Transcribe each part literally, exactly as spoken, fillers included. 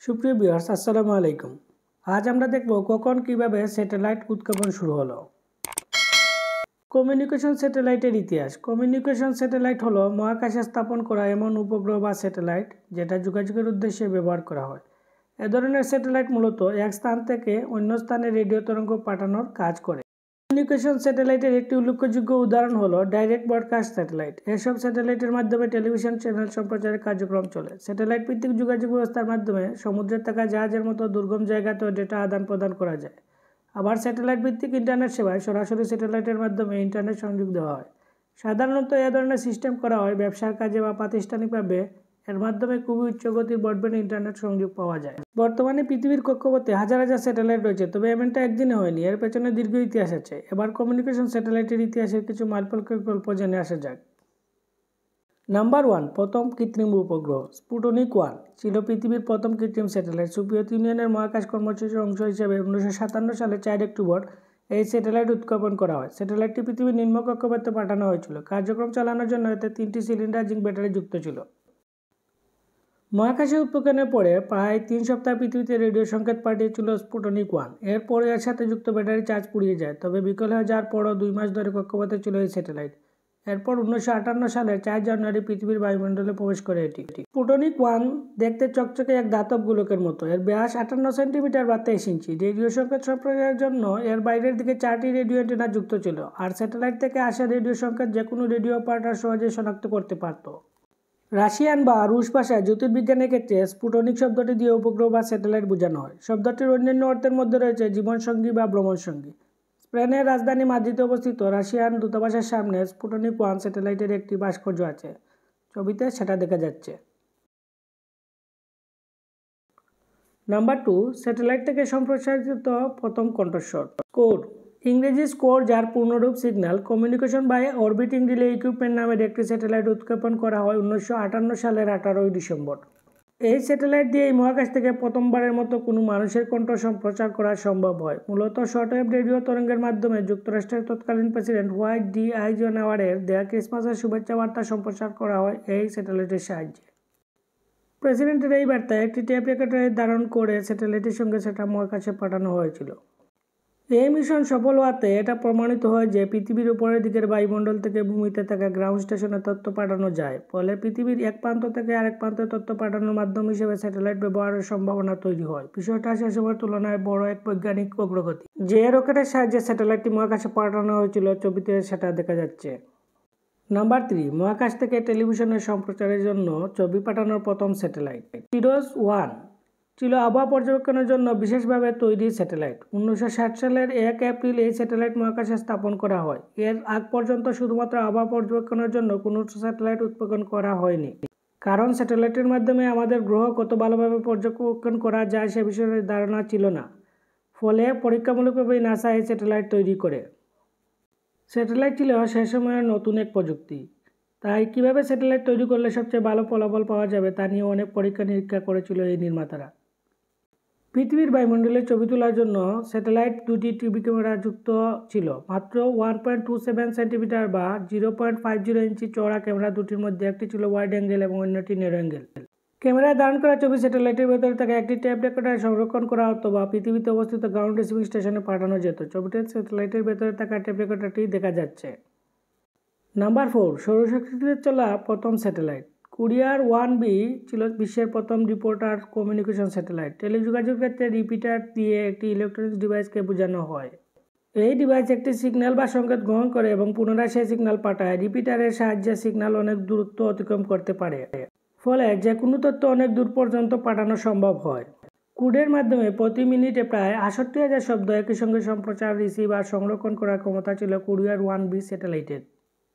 সুপ্রিয় ভিউয়ার্স, আসসালামু আলাইকুম। আজ আমরা দেখব কখন কিভাবে স্যাটেলাইট উৎক্ষেপণ শুরু হলো। কমিউনিকেশন স্যাটেলাইটের ইতিহাস। কমিউনিকেশন স্যাটেলাইট হলো মহাকাশে স্থাপন করা এমন উপগ্রহ বা স্যাটেলাইট যেটা যোগাযোগের উদ্দেশ্যে ব্যবহার করা হয়। এ ধরনের স্যাটেলাইট মূলত এক স্থান থেকে অন্য স্থানে রেডিও তরঙ্গ পাঠানোর কাজ করে। কমিউনিকেশন স্যাটেলাইটের একটি উল্লেখযোগ্য উদাহরণ হলো ডাইরেক্ট ব্রডকাস্ট স্যাটেলাইট। এসব স্যাটেলাইটের মাধ্যমে টেলিভিশন চ্যানেল সম্প্রচারের কার্যক্রম চলে। স্যাটেলাইট ভিত্তিক যোগাযোগ ব্যবস্থার মাধ্যমে সমুদ্রে থাকা জাহাজের মতো দুর্গম জায়গাতেও ডেটা আদান প্রদান করা যায়। আবার স্যাটেলাইট ভিত্তিক ইন্টারনেট সেবায় সরাসরি স্যাটেলাইটের মাধ্যমে ইন্টারনেট সংযোগ দেওয়া হয়। সাধারণত এ ধরনের সিস্টেম করা হয় ব্যবসার কাজে বা প্রাতিষ্ঠানিকভাবে। এর মাধ্যমে খুবই উচ্চগতির ব্রডব্যান্ড ইন্টারনেট সংযোগ পাওয়া যায়। বর্তমানে পৃথিবীর কক্ষপথে হাজার হাজার স্যাটেলাইট রয়েছে, তবে এমনটা একদিনে হয়নি, এর পেছনে দীর্ঘ ইতিহাস আছে। এবার কমিউনিকেশন স্যাটেলাইটের ইতিহাসের কিছু মাইলফলকের গল্প জেনে আসা যাক। নাম্বার ওয়ান, প্রথম কৃত্রিম উপগ্রহ স্পুটনিক ওয়ান ছিল পৃথিবীর প্রথম কৃত্রিম স্যাটেলাইট। সোভিয়েত ইউনিয়নের মহাকাশ কর্মসূচির অংশ হিসেবে উনিশশো সাতান্ন সালে চার অক্টোবর এই স্যাটেলাইট উৎক্ষেপণ করা হয়। স্যাটেলাইটটি পৃথিবীর নিম্ন কক্ষপথে পাঠানো হয়েছিল। কার্যক্রম চালানোর জন্য এতে তিনটি সিলিন্ডার জিঙ্ক ব্যাটারি যুক্ত ছিল। মহাকাশে উৎক্ষেপণের পরে প্রায় তিন সপ্তাহ পৃথিবীতে রেডিও সংকেত পাঠিয়েছিল স্পুটনিক ওয়ান। এরপরে এর সাথে যুক্ত ব্যাটারি চার্জ পুড়িয়ে যায়, তবে বিকল হয়ে যাওয়ার পরও দুই মাস ধরে কক্ষপথে ছিল এই স্যাটেলাইট। এরপর উনিশশো আটান্ন সালের চার জানুয়ারি পৃথিবীর বায়ুমণ্ডলে প্রবেশ করে এটি। স্পুটনিক ওয়ান দেখতে চকচকে এক ধাতব গোলকের মতো। এর ব্যাস আটান্ন সেন্টিমিটার বা তেইশ ইঞ্চি। রেডিও সংকেত সম্প্রচারের জন্য এর বাইরের দিকে চারটি রেডিও অ্যান্টেনা যুক্ত ছিল, আর স্যাটেলাইট থেকে আসা রেডিও সংকেত যে কোনো রেডিও অপারেটর সহজেই শনাক্ত করতে পারত। রাশিয়ান বা রুশ ভাষায় জ্যোতির্বিজ্ঞানের ক্ষেত্রে স্পুটনিক শব্দটি দিয়ে উপগ্রহ বা স্যাটেলাইট বোঝানো হয়। শব্দটির অন্যান্য অর্থের মধ্যে রয়েছে জীবনসঙ্গী বা ভ্রমণসঙ্গী। স্পেনের রাজধানী মাদ্রিদে অবস্থিত রাশিয়ান দূতাবাসের সামনে স্পুটনিক ওয়ান স্যাটেলাইটের একটি ভাস্কর্য আছে। ছবিতে সেটা দেখা যাচ্ছে। নাম্বার টু, স্যাটেলাইট থেকে সম্প্রসারিত প্রথম কণ্ঠস্বর। স্কোর ইংরেজি স্কোর, যার পূর্ণরূপ signal communication by orbiting relay equipment নামের একটি স্যাটেলাইট উৎক্ষেপণ করা হয় উনিশশো আটান্ন সালের আঠারোই ডিসেম্বর। এই স্যাটেলাইট দিয়ে এই মহাকাশ থেকে প্রথমবারের মতো কোনো মানুষের কণ্ঠ সম্প্রচার করা সম্ভব হয়। মূলত শর্টওয়েভ রেডিও তরঙ্গের মাধ্যমে যুক্তরাষ্ট্রের তৎকালীন প্রেসিডেন্ট হোয়াইট ডি আইজেনহাওয়ারের দেয়া ক্রিসমাসের শুভেচ্ছা বার্তা সম্প্রচার করা হয় এই স্যাটেলাইটের সাহায্যে। প্রেসিডেন্টের এই বার্তায় একটি টেপ রেকর্ডারে ধারণ করে স্যাটেলাইটের সঙ্গে সেটা মহাকাশে পাঠানো হয়েছিল। এই মিশন সফল হওয়াতে এটা প্রমাণিত হয় যে পৃথিবীর উপরের দিকের বায়ুমণ্ডল থেকে ভূমিতে থাকা গ্রাউন্ড স্টেশনে তথ্য পাঠানো যায়। ফলে পৃথিবীর এক প্রান্ত থেকে আরেক প্রান্তে তথ্য পাঠানোর মাধ্যম হিসেবে স্যাটেলাইট ব্যবহারের সম্ভাবনা তৈরি হয়। বিষয়টা সে সময়ের তুলনায় বড় এক বৈজ্ঞানিক অগ্রগতি। যে রকেটের সাহায্যে স্যাটেলাইটটি মহাকাশে পাঠানো হয়েছিল ছবিতে সেটা দেখা যাচ্ছে। নাম্বার থ্রি, মহাকাশ থেকে টেলিভিশনের সম্প্রচারের জন্য ছবি পাঠানোর প্রথম স্যাটেলাইট। সিরস ওয়ান ছিল আবহাওয়া পর্যবেক্ষণের জন্য বিশেষভাবে তৈরি স্যাটেলাইট। উনিশশো ষাট সালের এক এপ্রিল এই স্যাটেলাইট মহাকাশে স্থাপন করা হয়। এর আগ পর্যন্ত শুধুমাত্র আবহাওয়া পর্যবেক্ষণের জন্য কোনো স্যাটেলাইট উৎক্ষেপণ করা হয়নি, কারণ স্যাটেলাইটের মাধ্যমে আমাদের গ্রহ কত ভালোভাবে পর্যবেক্ষণ করা যায় সে বিষয়ে ধারণা ছিল না। ফলে পরীক্ষামূলকভাবে নাসা এই স্যাটেলাইট তৈরি করে। স্যাটেলাইট ছিল সে সময়ের নতুন এক প্রযুক্তি, তাই কীভাবে স্যাটেলাইট তৈরি করলে সবচেয়ে ভালো ফলাফল পাওয়া যাবে তা নিয়ে অনেক পরীক্ষা নিরীক্ষা করেছিল এই নির্মাতারা। পৃথিবীর বায়ুমণ্ডলের ছবি তোলার জন্য স্যাটেলাইট দুটি টিভি ক্যামেরা যুক্ত ছিল। মাত্র one point two seven centimetre বা zero point five zero inch চওড়া ক্যামেরা দুটির মধ্যে একটি ছিল ওয়াইড অ্যাঙ্গেল এবং অন্যটি ন্যারো অ্যাঙ্গেল। ক্যামেরায় ধারণ করা ছবি স্যাটেলাইটের ভেতরে থাকা একটি টেপ রেকর্ডারে সংরক্ষণ করা হতো বা পৃথিবীতে অবস্থিত গ্রাউন্ড রিসিভিং স্টেশনে পাঠানো যেত। ছবিতে স্যাটেলাইটের ভেতরে থাকা টেপ রেকর্ডারটি দেখা যাচ্ছে। নাম্বার ফোর, সৌরশক্তিতে চলা প্রথম স্যাটেলাইট। কুরিয়ার ওয়ান বি ছিল বিশ্বের প্রথম রিপোর্টার কমিউনিকেশন স্যাটেলাইট। টেলিযোগাযোগ ক্ষেত্রে রিপিটার দিয়ে একটি ইলেকট্রনিক্স ডিভাইসকে বোঝানো হয়। এই ডিভাইস একটি সিগন্যাল বা সংকেত গ্রহণ করে এবং পুনরায় সেই সিগন্যাল পাঠায়। রিপিটারের সাহায্যে সিগন্যাল অনেক দূরত্ব অতিক্রম করতে পারে, ফলে যে কোনো তথ্য অনেক দূর পর্যন্ত পাঠানো সম্ভব হয়। কোডের মাধ্যমে প্রতি মিনিটে প্রায় আটষট্টি হাজার শব্দ একই সঙ্গে সম্প্রচার, রিসিভ আর সংরক্ষণ করার ক্ষমতা ছিল কুরিয়ার ওয়ান বি স্যাটেলাইটের।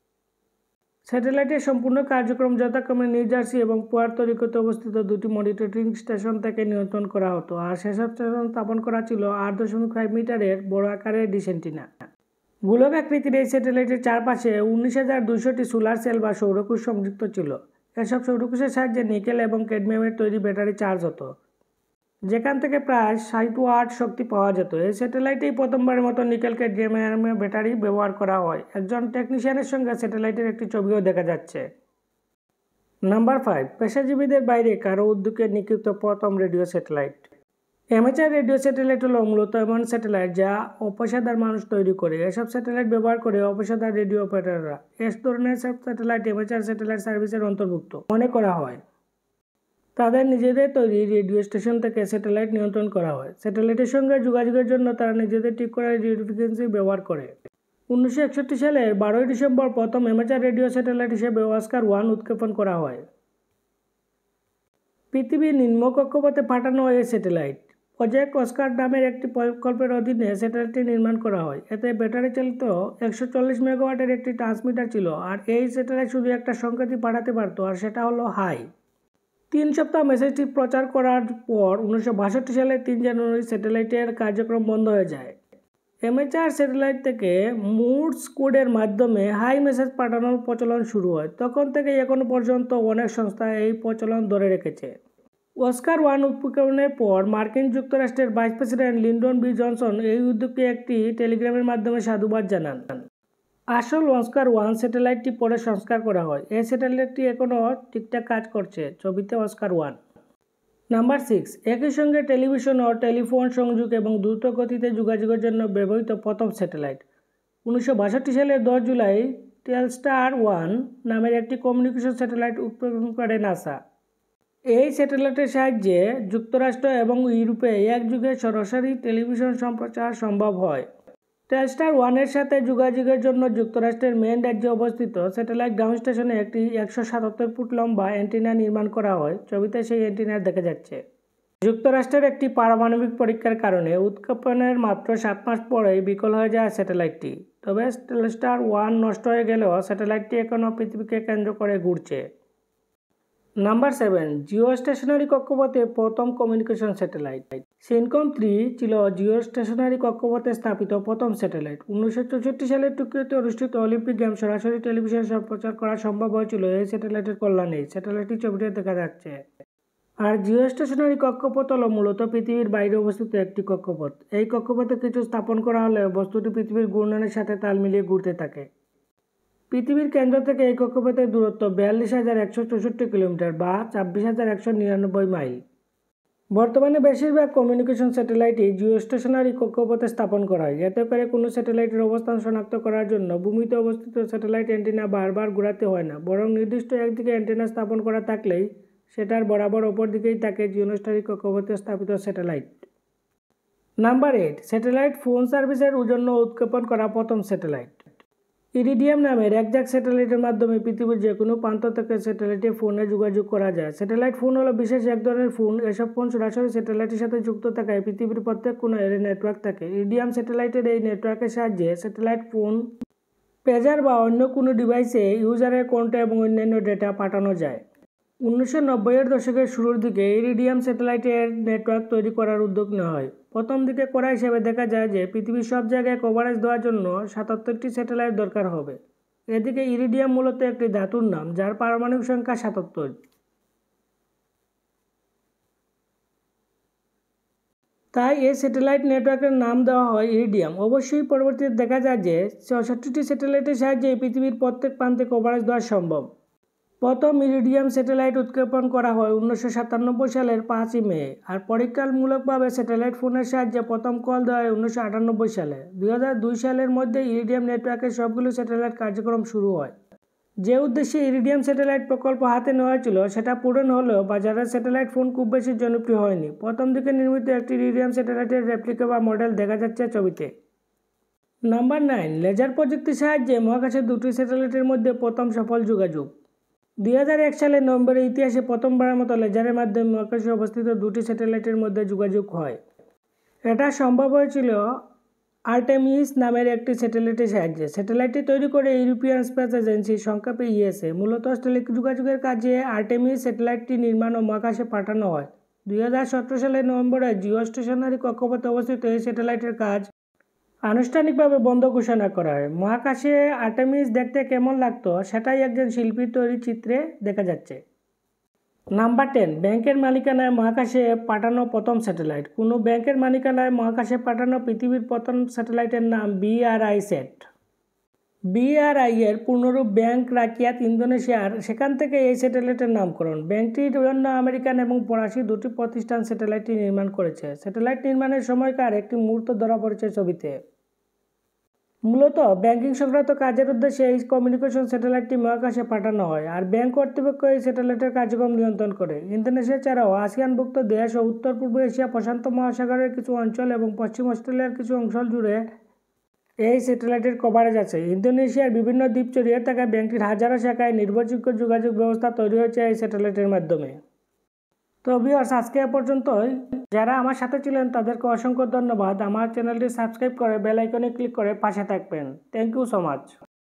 স্যাটেলাইটের সম্পূর্ণ কার্যক্রম যথাক্রমে নিউ জার্সি এবং পুয়ার্তো রিকোতে অবস্থিত দুটি মনিটরিং স্টেশন থেকে নিয়ন্ত্রণ করা হতো, আর সেসব স্টেশন স্থাপন করা ছিল আট দশমিক ফাইভ মিটারের বড় আকারের ডিশ অ্যান্টেনা। গোলক আকৃতির এই স্যাটেলাইটের চারপাশে উনিশ হাজার দুইশোটি সোলার সেল বা সৌরকোষ সংযুক্ত ছিল। এসব সৌরকোষের সাহায্যে নিকেল এবং ক্যাডমিয়ামের তৈরি ব্যাটারি চার্জ হতো, যেখান থেকে প্রায় ষাট ওয়াট শক্তি পাওয়া যেত। এই স্যাটেলাইটেই প্রথমবারের মতো নিকেল ক্যাডমিয়ামের ব্যাটারি ব্যবহার করা হয়। একজন টেকনিশিয়ানের সঙ্গে স্যাটেলাইটের একটি ছবিও দেখা যাচ্ছে। নাম্বার ফাইভ, পেশাজীবীদের বাইরে কারো উদ্যোগে নিক্ষিপ্ত প্রথম radio satellite. Amateur radio satellite হলো মূলত এমন স্যাটেলাইট যা অপেশাদার মানুষ তৈরি করে। এসব স্যাটেলাইট ব্যবহার করে অপেশাদার রেডিও অপারেটররা। এ ধরনের সব স্যাটেলাইট অ্যামেচার স্যাটেলাইট সার্ভিসের অন্তর্ভুক্ত মনে করা হয়। তাদের নিজেদের তৈরি রেডিও স্টেশন থেকে স্যাটেলাইট নিয়ন্ত্রণ করা হয়। স্যাটেলাইটের সঙ্গে যোগাযোগের জন্য তারা নিজেদের ঠিক করা রেডিও ফ্রিকোয়েন্সি ব্যবহার করে। উনিশশো একষট্টি সালের বারোই ডিসেম্বর প্রথম অ্যামেচার রেডিও স্যাটেলাইট হিসেবে অস্কার ওয়ান উৎক্ষেপণ করা হয়। পৃথিবীর নিম্ন কক্ষপথে পাঠানো এই স্যাটেলাইট প্রজেক্ট অস্কার নামের একটি প্রকল্পের অধীনে স্যাটেলাইটটি নির্মাণ করা হয়। এতে ব্যাটারি চালিত একশো চল্লিশ মেগাওয়াটের একটি ট্রান্সমিটার ছিল, আর এই স্যাটেলাইট শুধু একটা সংকেতই পাঠাতে পারত, আর সেটা হলো হাই। তিন সপ্তাহ মেসেজটি প্রচার করার পর উনিশশো বাষট্টি সালের তিন জানুয়ারি স্যাটেলাইটের কার্যক্রম বন্ধ হয়ে যায়। অ্যামেচার স্যাটেলাইট থেকে মোর্স কোডের মাধ্যমে হাই মেসেজ পাঠানোর প্রচলন শুরু হয়। তখন থেকে এখনো পর্যন্ত অনেক সংস্থা এই প্রচলন ধরে রেখেছে। অস্কার ওয়ান উৎক্ষেপণের পর মার্কিন যুক্তরাষ্ট্রের vice president Lyndon B Johnson এই উদ্যোগকে একটি টেলিগ্রামের মাধ্যমে সাধুবাদ জানান। আসল অস্কার ওয়ান স্যাটেলাইটটি পরে সংস্কার করা হয়। এই স্যাটেলাইটটি এখনও ঠিকঠাক কাজ করছে। ছবিতে অস্কার ওয়ান। নাম্বার সিক্স, একই সঙ্গে টেলিভিশন ও টেলিফোন সংযোগ এবং দ্রুত গতিতে যোগাযোগের জন্য ব্যবহৃত প্রথম স্যাটেলাইট। উনিশশো বাষট্টি সালের দশ জুলাই টেলস্টার ওয়ান নামের একটি কমিউনিকেশন স্যাটেলাইট উৎক্ষেপণ করে নাসা। এই স্যাটেলাইটের সাহায্যে যুক্তরাষ্ট্র এবং ইউরোপে একযোগে সরাসরি টেলিভিশন সম্প্রচার সম্ভব হয়। টেলস্টার ওয়ানের সাথে যোগাযোগের জন্য যুক্তরাষ্ট্রের মেন রাজ্যে অবস্থিত স্যাটেলাইট গ্রাউন্ড স্টেশনে একটি একশো সাতাত্তর ফুট লম্বা অ্যান্টেনা নির্মাণ করা হয়। ছবিতে সেই অ্যান্টেনা দেখা যাচ্ছে। যুক্তরাষ্ট্রের একটি পারমাণবিক পরীক্ষার কারণে উৎক্ষেপণের মাত্র সাত মাস পরেই বিকল হয়ে যায় স্যাটেলাইটটি। তবে টেলস্টার ওয়ান নষ্ট হয়ে গেলেও স্যাটেলাইটটি এখনও পৃথিবীকে কেন্দ্র করে ঘুরছে। নাম্বার সেভেন, জিও স্টেশনারি কক্ষপথে প্রথম কমিউনিকেশন স্যাটেলাইট। সিনকম থ্রি ছিল জিও স্টেশনারি কক্ষপথে স্থাপিত প্রথম স্যাটেলাইট। উনিশশো চৌষট্টি সালে টোকিওতে অনুষ্ঠিত অলিম্পিক গেম সরাসরি টেলিভিশন সম্প্রচার করা সম্ভব হয়েছিল এই স্যাটেলাইটের কল্যাণে। স্যাটেলাইটটি ছবিতে দেখা যাচ্ছে। আর জিও স্টেশনারি কক্ষপথ হলো মূলত পৃথিবীর বাইরে অবস্থিত একটি কক্ষপথ। এই কক্ষপথে কিছু স্থাপন করা হলেও বস্তুটি পৃথিবীর ঘূর্ণনের সাথে তাল মিলিয়ে ঘুরতে থাকে। পৃথিবীর কেন্দ্র থেকে এই কক্ষপথের দূরত্ব বিয়াল্লিশ হাজার একশো চৌষট্টি কিলোমিটার বা ছাব্বিশ হাজার একশো নিরানব্বই মাইল। বর্তমানে বেশিরভাগ কমিউনিকেশন স্যাটেলাইটই জিও স্টেশনারি কক্ষপথে স্থাপন করা হয়। এতে করে কোনো স্যাটেলাইটের অবস্থান শনাক্ত করার জন্য ভূমিতে অবস্থিত স্যাটেলাইট অ্যান্টেনা বারবার ঘোরাতে হয় না, বরং নির্দিষ্ট একদিকে অ্যান্টেনা স্থাপন করা থাকলেই সেটার বরাবর অপর দিকেই থাকে জিও স্টেশনারি কক্ষপথে স্থাপিত satellite. Number eight, satellite phone সার্ভিসের জন্য উৎক্ষেপণ করা প্রথম স্যাটেলাইট। ইরিডিয়াম নামের একজাক স্যাটেলাইটের মাধ্যমে পৃথিবীর যে কোনো প্রান্ত থেকে স্যাটেলাইটে ফোনে যোগাযোগ করা যায়। স্যাটেলাইট ফোন হলো বিশেষ এক ধরনের ফোন। এসব ফোন সরাসরি স্যাটেলাইটের সাথে যুক্ত থাকায় পৃথিবীর প্রত্যেক কোণে এর নেটওয়ার্ক থাকে। ইরিডিয়াম স্যাটেলাইটের এই নেটওয়ার্কের সাহায্যে স্যাটেলাইট ফোন, পেজার বা অন্য কোনো ডিভাইসে ইউজারের কন্ট্যাক্ট এবং অন্যান্য ডেটা পাঠানো যায়। উনিশশো নব্বইয়ের দশকের শুরুর দিকে ইরিডিয়াম স্যাটেলাইটের নেটওয়ার্ক তৈরি করার উদ্যোগ নেওয়া হয়। প্রথম দিকে করা হিসেবে দেখা যায় যে পৃথিবীর সব জায়গায় কভারেজ দেওয়ার জন্য সাতাত্তরটি স্যাটেলাইট দরকার হবে। এদিকে ইরিডিয়াম মূলত একটি ধাতুর নাম যার পারমাণবিক সংখ্যা সাতাত্তর। তাই এই স্যাটেলাইট নেটওয়ার্কের নাম দেওয়া হয় ইরিডিয়াম। অবশ্যই পরবর্তীতে দেখা যায় যে চৌষট্টিটি স্যাটেলাইটের সাহায্যে পৃথিবীর প্রত্যেক প্রান্তে কভারেজ দেওয়া সম্ভব। প্রথম ইরিডিয়াম স্যাটেলাইট উৎক্ষেপণ করা হয় উনিশশো সাতানব্বই সালের পাঁচই মে, আর পরীক্ষামূলকভাবে স্যাটেলাইট ফোনের সাহায্যে প্রথম কল দেওয়া হয় উনিশশো আটানব্বই সালে। দুই হাজার দুই সালের মধ্যে ইরিডিয়াম নেটওয়ার্কের সবগুলো স্যাটেলাইট কার্যক্রম শুরু হয়। যে উদ্দেশ্যে ইরিডিয়াম স্যাটেলাইট প্রকল্প হাতে নেওয়া হয়েছিল সেটা পূরণ হলেও বাজারের স্যাটেলাইট ফোন খুব বেশি জনপ্রিয় হয়নি। প্রথম দিকে নির্মিত একটি ইরিডিয়াম স্যাটেলাইটের রেপ্লিকা বা মডেল দেখা যাচ্ছে ছবিতে। নাম্বার নাইন, লেজার প্রযুক্তির সাহায্যে মহাকাশের দুটি স্যাটেলাইটের মধ্যে প্রথম সফল যোগাযোগ। দুই হাজার এক সালের নভেম্বরের ইতিহাসে প্রথমবারের মতো লেজারের মাধ্যমে মহাকাশে অবস্থিত দুটি স্যাটেলাইটের মধ্যে যোগাযোগ হয়। এটা সম্ভব হয়েছিল আর্টেমিস নামের একটি স্যাটেলাইটের সাহায্যে। স্যাটেলাইটটি তৈরি করে ইউরোপিয়ান স্পেস এজেন্সি, সংক্ষেপে ইএসএ। মূলত টেলিযোগাযোগের কাজে আর্টেমিস স্যাটেলাইটটি নির্মাণ ও মহাকাশে পাঠানো হয়। দুই হাজার সতেরো সালের নভেম্বরে জিও স্টেশনারি কক্ষপথে অবস্থিত এই স্যাটেলাইটের কাজ আনুষ্ঠানিকভাবে বন্ধ ঘোষণা করা হয়। মহাকাশে আর্টেমিস দেখতে কেমন লাগতো সেটাই একজন শিল্পীর তৈরি চিত্রে দেখা যাচ্ছে। নাম্বার টেন, ব্যাংকের মালিকানায় মহাকাশে পাঠানো প্রথম স্যাটেলাইট। কোনো ব্যাংকের মালিকানায় মহাকাশে পাঠানো পৃথিবীর প্রথম স্যাটেলাইটের নাম বিআরআই স্যাট। বিআরআই এর পূর্ণরূপ ব্যাংক রাকিয়াত ইন্দোনেশিয়ার, সেখান থেকে এই স্যাটেলাইটের নামকরণ। ব্যাংকটির জন্য আমেরিকান এবং ফরাসি দুটি প্রতিষ্ঠান স্যাটেলাইটটি নির্মাণ করেছে। স্যাটেলাইট নির্মাণের সময়কার একটি মুহূর্ত ধরা পড়েছে ছবিতে। মূলত ব্যাংকিং সংক্রান্ত কাজের উদ্দেশ্যে এই কমিউনিকেশন স্যাটেলাইটটি মহাকাশে পাঠানো হয়, আর ব্যাংক কর্তৃপক্ষ এই স্যাটেলাইটের কার্যক্রম নিয়ন্ত্রণ করে। ইন্দোনেশিয়া ছাড়াও আসিয়ানভুক্ত দেশ ও উত্তর পূর্ব এশিয়া, প্রশান্ত মহাসাগরের কিছু অঞ্চল এবং পশ্চিম অস্ট্রেলিয়ার কিছু অঞ্চল জুড়ে এই স্যাটেলাইটের কভারেজ আছে। ইন্দোনেশিয়ার বিভিন্ন দ্বীপ ছড়িয়ে থাকা ব্যাংকটির হাজারো শাখায় নির্ভরযোগ্য যোগাযোগ ব্যবস্থা তৈরি হয়েছে এই স্যাটেলাইটের মাধ্যমে। তো ভিউয়ার্স, আজকে এ পর্যন্তই। যারা আমার সাথে ছিলেন তাদেরকে অসংখ্য ধন্যবাদ। আমার চ্যানেলটি সাবস্ক্রাইব করে বেল আইকনে ক্লিক করে পাশে থাকবেন। Thank you so much.